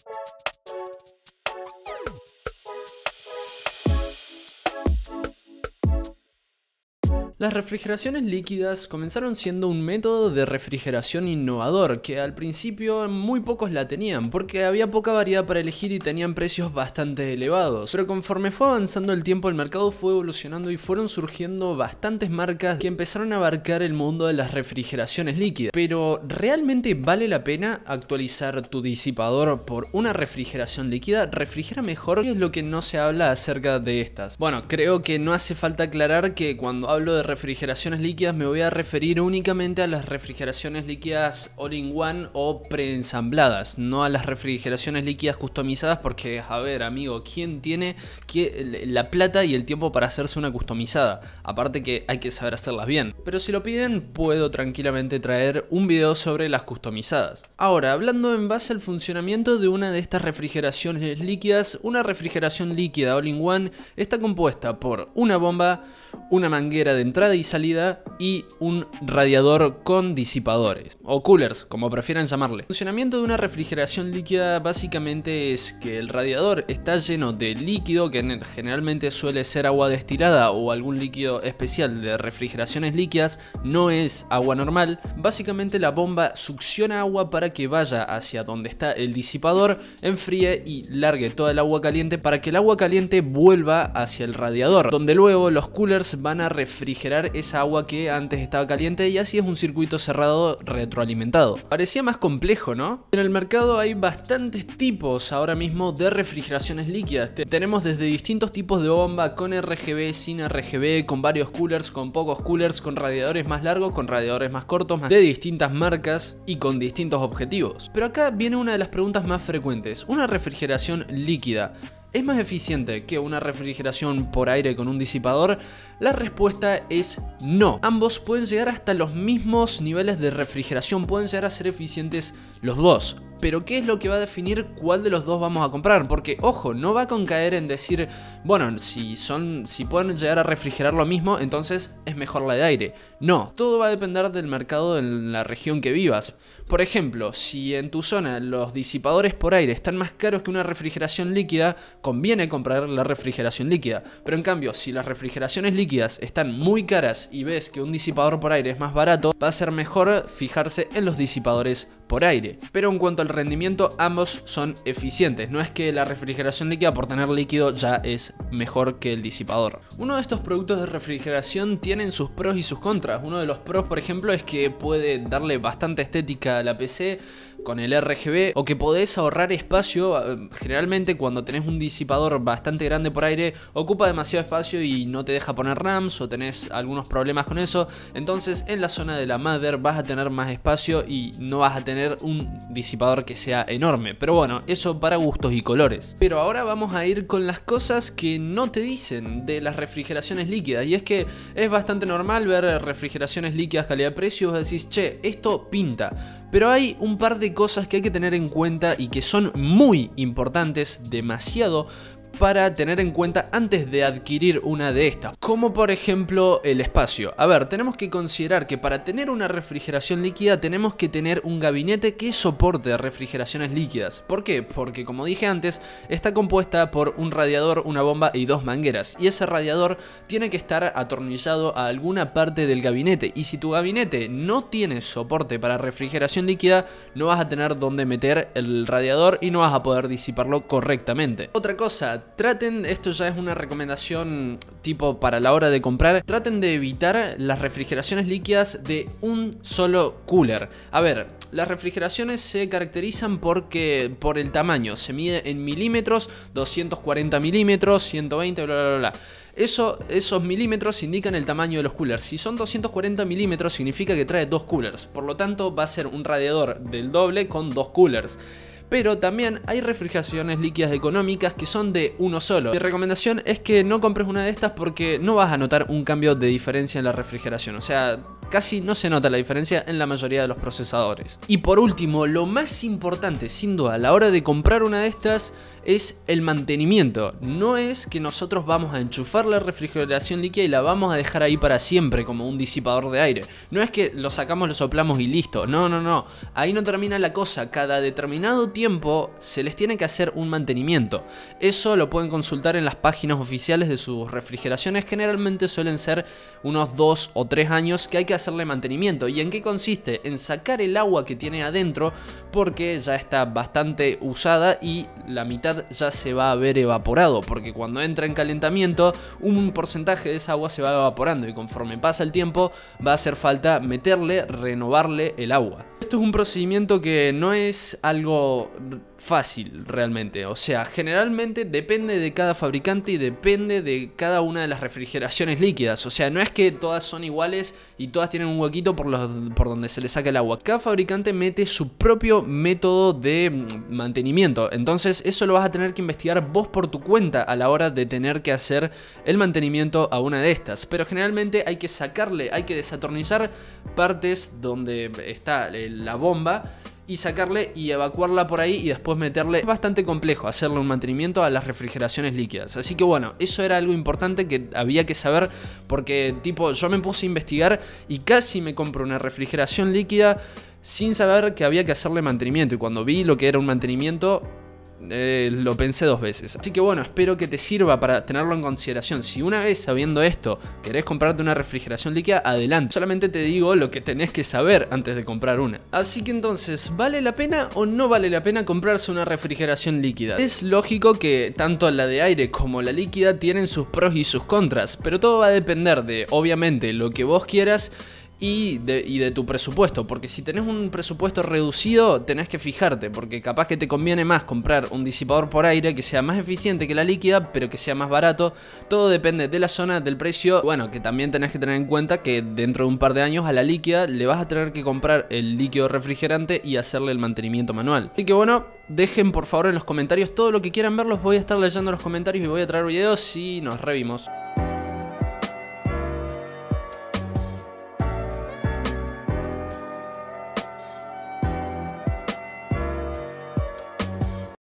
Las refrigeraciones líquidas comenzaron siendo un método de refrigeración innovador que al principio muy pocos la tenían porque había poca variedad para elegir y tenían precios bastante elevados. Pero conforme fue avanzando el tiempo, el mercado fue evolucionando y fueron surgiendo bastantes marcas que empezaron a abarcar el mundo de las refrigeraciones líquidas. Pero ¿realmente vale la pena actualizar tu disipador por una refrigeración líquida? ¿Refrigera mejor? ¿Qué es lo que no se habla acerca de estas? Bueno, creo que no hace falta aclarar que cuando hablo de refrigeraciones líquidas me voy a referir únicamente a las refrigeraciones líquidas all-in-one o preensambladas, no a las refrigeraciones líquidas customizadas, porque a ver amigo, ¿quién tiene la plata y el tiempo para hacerse una customizada? Aparte que hay que saber hacerlas bien, pero si lo piden puedo tranquilamente traer un video sobre las customizadas. Ahora, hablando en base al funcionamiento de una de estas refrigeraciones líquidas, una refrigeración líquida all-in-one está compuesta por una bomba, una manguera de entrada y salida y un radiador con disipadores o coolers, como prefieran llamarle. El funcionamiento de una refrigeración líquida básicamente es que el radiador está lleno de líquido, que generalmente suele ser agua destilada o algún líquido especial de refrigeraciones líquidas, no es agua normal. Básicamente la bomba succiona agua para que vaya hacia donde está el disipador, enfríe y largue toda el agua caliente para que el agua caliente vuelva hacia el radiador, donde luego los coolers van a refrigerar esa agua que antes estaba caliente, y así es un circuito cerrado retroalimentado. Parecía más complejo, ¿no? En el mercado hay bastantes tipos ahora mismo de refrigeraciones líquidas. Tenemos desde distintos tipos de bomba, con RGB, sin RGB, con varios coolers, con pocos coolers, con radiadores más largos, con radiadores más cortos, de distintas marcas y con distintos objetivos. Pero acá viene una de las preguntas más frecuentes. ¿Una refrigeración líquida es más eficiente que una refrigeración por aire con un disipador? La respuesta es no. Ambos pueden llegar hasta los mismos niveles de refrigeración, pueden llegar a ser eficientes los dos. Pero ¿qué es lo que va a definir cuál de los dos vamos a comprar? Porque, ojo, no va con caer en decir, bueno, si pueden llegar a refrigerar lo mismo, entonces es mejor la de aire. No, todo va a depender del mercado en la región que vivas. Por ejemplo, si en tu zona los disipadores por aire están más caros que una refrigeración líquida, conviene comprar la refrigeración líquida. Pero en cambio, si las refrigeraciones líquidas están muy caras y ves que un disipador por aire es más barato, va a ser mejor fijarse en los disipadores por aire. Pero en cuanto al rendimiento, ambos son eficientes. No es que la refrigeración líquida por tener líquido ya es mejor que el disipador. Uno de estos productos de refrigeración tienen sus pros y sus contras. Uno de los pros, por ejemplo, es que puede darle bastante estética a la PC con el RGB, o que podés ahorrar espacio. Generalmente cuando tenés un disipador bastante grande por aire, ocupa demasiado espacio y no te deja poner RAMs, o tenés algunos problemas con eso. Entonces en la zona de la mother vas a tener más espacio y no vas a tener un disipador que sea enorme. Pero bueno, eso para gustos y colores. Pero ahora vamos a ir con las cosas que no te dicen de las refrigeraciones líquidas. Y es que es bastante normal ver refrigeraciones líquidas calidad-precio y vos decís, che, esto pinta. Pero hay un par de cosas que hay que tener en cuenta y que son muy importantes, demasiado, para tener en cuenta antes de adquirir una de estas, como por ejemplo el espacio. A ver, tenemos que considerar que para tener una refrigeración líquida tenemos que tener un gabinete que soporte refrigeraciones líquidas. ¿Por qué? Porque como dije antes, está compuesta por un radiador, una bomba y dos mangueras, y ese radiador tiene que estar atornillado a alguna parte del gabinete, y si tu gabinete no tiene soporte para refrigeración líquida, no vas a tener dónde meter el radiador y no vas a poder disiparlo correctamente. Otra cosa, traten, esto ya es una recomendación tipo para la hora de comprar, traten de evitar las refrigeraciones líquidas de un solo cooler. A ver, las refrigeraciones se caracterizan por el tamaño, se mide en milímetros, 240 milímetros, 120, bla bla bla. Esos milímetros indican el tamaño de los coolers. Si son 240 milímetros significa que trae dos coolers, por lo tanto va a ser un radiador del doble con dos coolers. Pero también hay refrigeraciones líquidas económicas que son de uno solo. Mi recomendación es que no compres una de estas porque no vas a notar un cambio de diferencia en la refrigeración. O sea, casi no se nota la diferencia en la mayoría de los procesadores. Y por último, lo más importante sin duda a la hora de comprar una de estas es el mantenimiento. No es que nosotros vamos a enchufar la refrigeración líquida y la vamos a dejar ahí para siempre como un disipador de aire. No es que lo sacamos, lo soplamos y listo. No, no, no. Ahí no termina la cosa. Cada determinado tiempo se les tiene que hacer un mantenimiento. Eso lo pueden consultar en las páginas oficiales de sus refrigeraciones. Generalmente suelen ser unos 2 o 3 años que hay que hacerle mantenimiento. ¿Y en qué consiste? En sacar el agua que tiene adentro, porque ya está bastante usada y la mitad ya se va a haber evaporado, porque cuando entra en calentamiento un porcentaje de esa agua se va evaporando y conforme pasa el tiempo va a hacer falta meterle, renovarle el agua. Esto es un procedimiento que no es algo fácil realmente, o sea, generalmente depende de cada fabricante y depende de cada una de las refrigeraciones líquidas. O sea, no es que todas son iguales y todas tienen un huequito por donde se le saca el agua. Cada fabricante mete su propio método de mantenimiento, entonces eso lo vas a tener que investigar vos por tu cuenta a la hora de tener que hacer el mantenimiento a una de estas. Pero generalmente hay que sacarle, hay que desatornillar partes donde está la bomba y sacarle y evacuarla por ahí y después meterle. Es bastante complejo hacerle un mantenimiento a las refrigeraciones líquidas. Así que bueno, eso era algo importante que había que saber, porque tipo yo me puse a investigar y casi me compro una refrigeración líquida sin saber que había que hacerle mantenimiento. Y cuando vi lo que era un mantenimiento, lo pensé 2 veces. Así que bueno, espero que te sirva para tenerlo en consideración. Si una vez sabiendo esto querés comprarte una refrigeración líquida, adelante. Solamente te digo lo que tenés que saber antes de comprar una. Así que entonces, ¿vale la pena o no vale la pena comprarse una refrigeración líquida? Es lógico que tanto la de aire como la líquida tienen sus pros y sus contras, pero todo va a depender de, obviamente, lo que vos quieras y de tu presupuesto, porque si tenés un presupuesto reducido tenés que fijarte, porque capaz que te conviene más comprar un disipador por aire que sea más eficiente que la líquida, pero que sea más barato. Todo depende de la zona, del precio. Bueno, que también tenés que tener en cuenta que dentro de un par de años a la líquida le vas a tener que comprar el líquido refrigerante y hacerle el mantenimiento manual. Así que bueno, dejen por favor en los comentarios todo lo que quieran ver, los voy a estar leyendo en los comentarios y voy a traer videos y nos revimos.